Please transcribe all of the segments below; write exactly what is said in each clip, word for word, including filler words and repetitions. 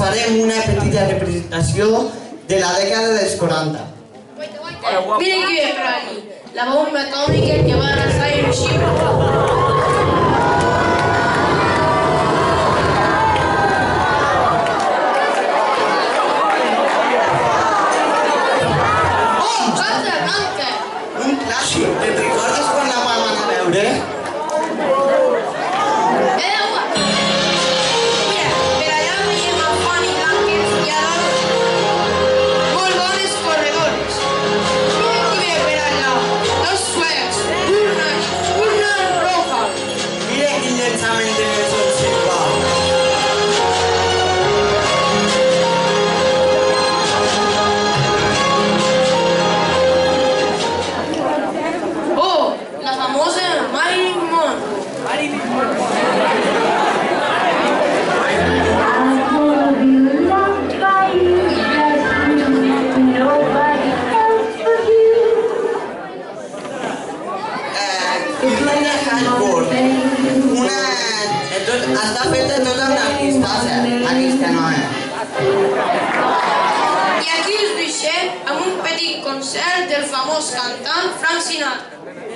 farem una petita representació de la dècada dels quaranta. Miren qui ve per aquí, la bomba atòmica que va arrasar Hiroshima. Un clàssic, te'n recordes quan la vam anar a veure? Mira, per allà veiem el Juan i l'Àngel i a dalt molt bones corredores. Mira qui ve per allà, los suecs, Burner, Burner Roja. Mira quin llançament de Nelson Silva. Oh, la famosa Marilyn Monroe. Marilyn Una hardcore. Una... Està feta tota una pistassa, aquesta noia. I aquí us deixem amb un petit concert del famós cantant Frank Sinatra.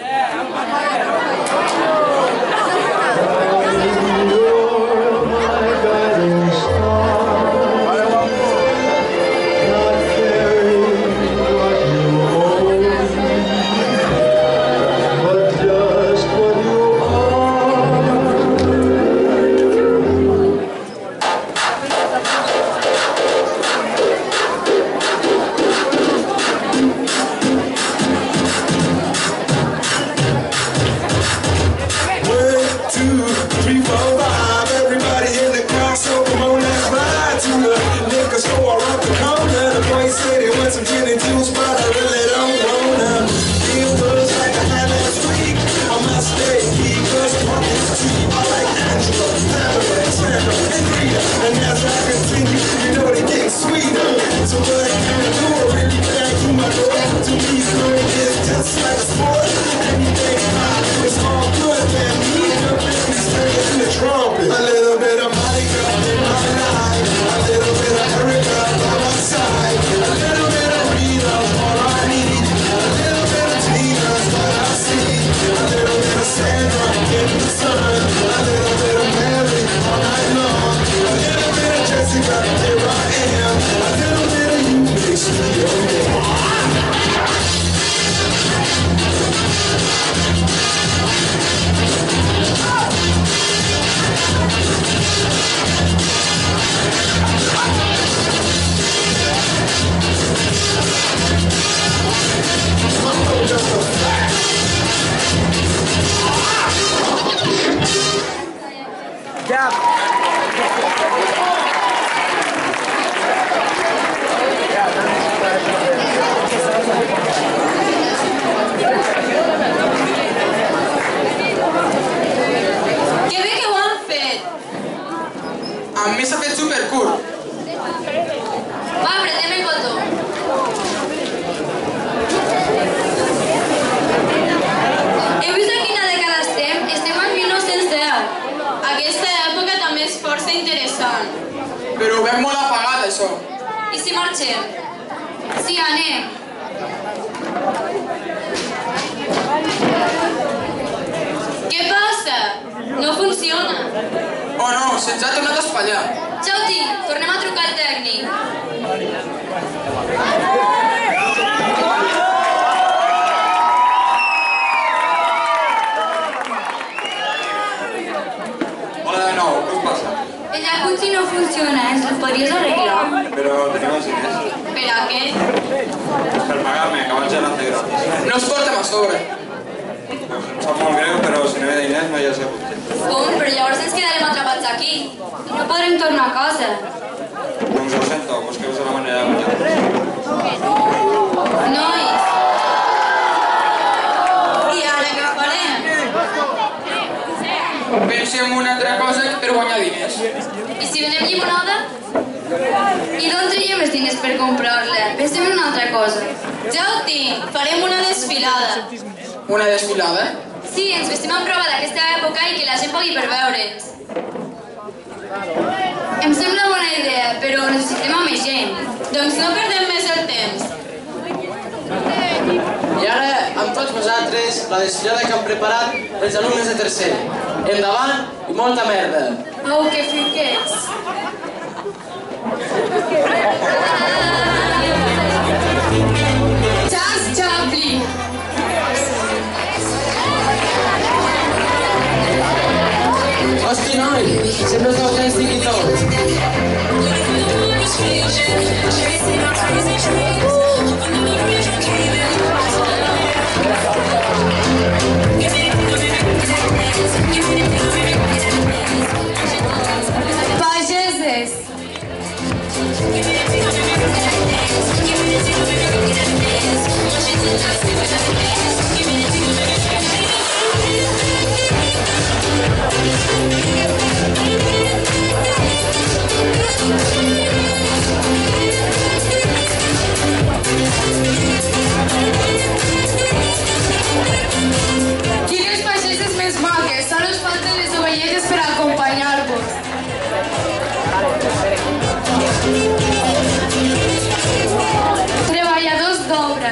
A mi s'ha fet supercurt. Va, apretem el botó. Heu vist a quina dècada estem? Estem en mil nou-cents deu. Aquesta època també és força interessant. Però ho veig molt apagat, això. I si marxem? Sí, anem. Què passa? No funciona. Oh no, se'ns ha tornat a espatllar. Xauti, tornem a trucar al tècnic. Hola de nou, què us passa? El jacuzzi no funciona, ens el podries arreglar? Però tenim els diners. Per a què? Per pagar-me, que abans ja no té gratis. No es portem a sobre. Em sap molt greu, però si no hi ha diners no hi ha sabut. Com? Però llavors ens quedarem atrapats aquí. I no podrem tornar a casa. Doncs ho sento, busqueu-vos la manera de guanyar. Nois! I ara què farem? Pensem una altra cosa per guanyar diners. I si venem llimonada? I d'on traiem els diners per comprar-la? Pensem en una altra cosa. Ja ho tinc! Farem una desfilada. Una desfilada? Sí, ens vestim amb roba d'aquesta època i que la gent pagui per veure'ns. Em sembla bona idea, però necessitem a més gent. Doncs no perdem més el temps. I ara, amb tots vosaltres, la desfilada que han preparat els alumnes de tercer. Endavant i molta merda. Au, que fiquets. Charles Chaplin. Hosti, noi, sempre us que ens digui tot. Pageses. Quines pageses més maques, ara us falten les ovelletes per acompanyar-vos. Treballadors d'obra.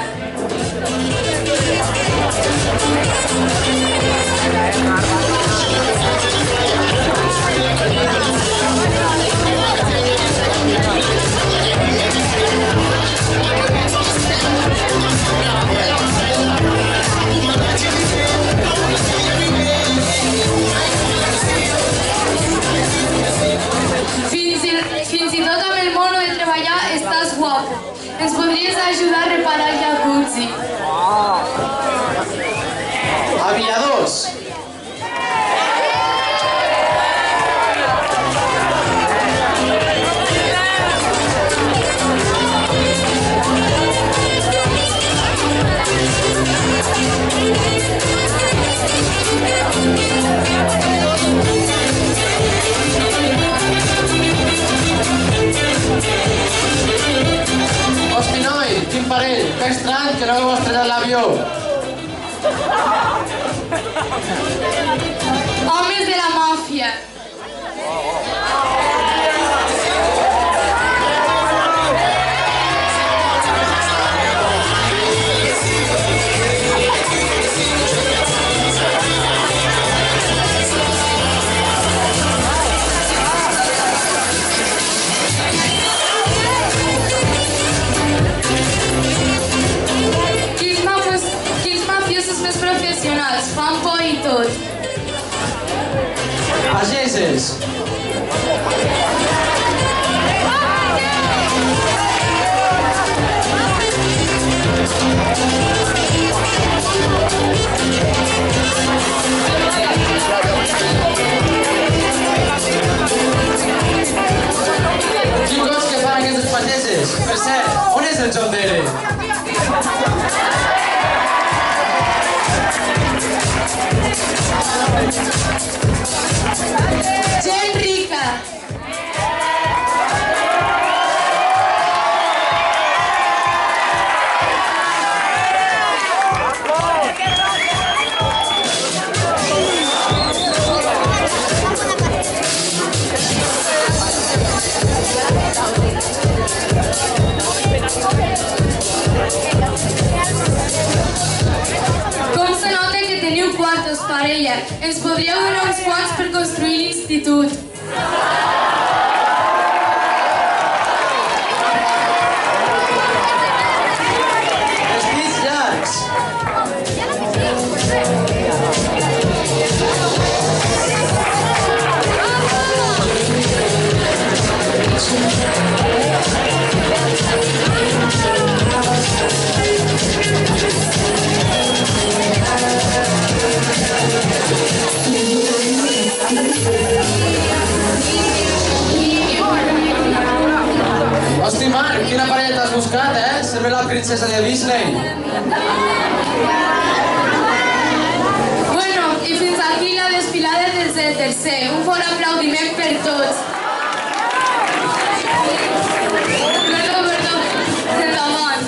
Fins i, fins i tot amb el mono de treballar estàs guapo. Ens podries ajudar a reparar el jacuzzi. Aviadors. Hosti, noi, quin parell. Que estrany que no m'heu estrenat l'avió. Homes de la màfia. Quins mafiosos, quins mafiosos més professionals, fan por i tot. Pageses. Quin gos que fan aquestes pageses? Per cert, on és el John Dere? Gent rica. Com se nota que teniu quartos, parella. Ens podríeu donar uns quants per construir l'institut. Vestits llargs. Hosti, Marc, quina parella t'has buscat, eh? Sembla la princesa de Disney. Bueno, i fins aquí la desfilada des del tercer. Un fort aplaudiment per tots. Perdó, perdó. Endavant.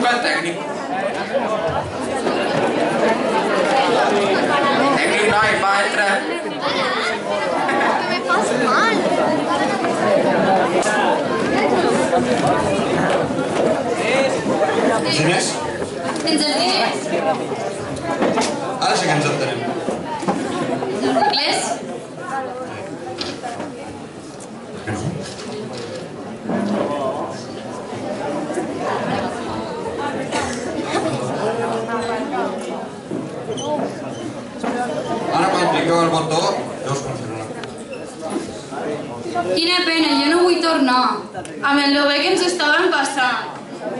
truca el tècnic. Tècnic, noi, va, entra. Me pasa mal. Els diners? Tens els diners? Ara sí que ens entenem. Anglès? Que no? Ara quan cliqueu el botó, ja us confirmarà. Quina pena, jo no vull tornar. Amb el lloguer que ens estàvem passant.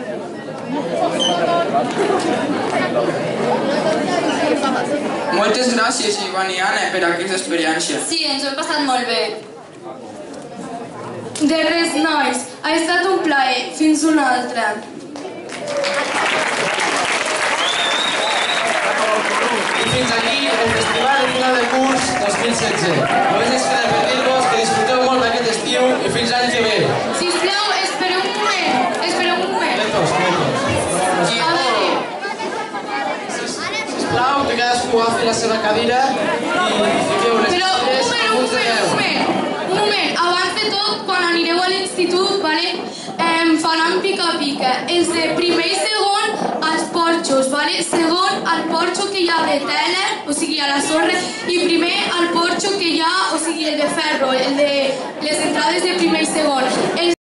Moltes gràcies, Ivan i Anna, per aquesta experiència. Sí, ens ho hem passat molt bé. De res, nois. Ha estat un plaer. Fins una altra. I fins aquí el festival de final de curs dos mil setze. Només ens queda per dir-vos que disfruteu molt d'aquest estiu i fins l'any que ve. Sisplau, espereu un moment. Espereu un moment. Quietos, quietos. A veure, Sisplau, que cadascú agafi la seva cadira i fiqueu les però un cadires moment, a un punts de moment, un peu. moment. Un moment. Abans de tot, quan anireu a l'institut, vale, em faran pica-pica. Els de primer i segon als porxos, vale? Segon al porxo que hi ha de tela, o sigui, a la sorra, i primer al porxo que hi ha, o sigui, el de ferro, el de les entrades de primer i segon. Els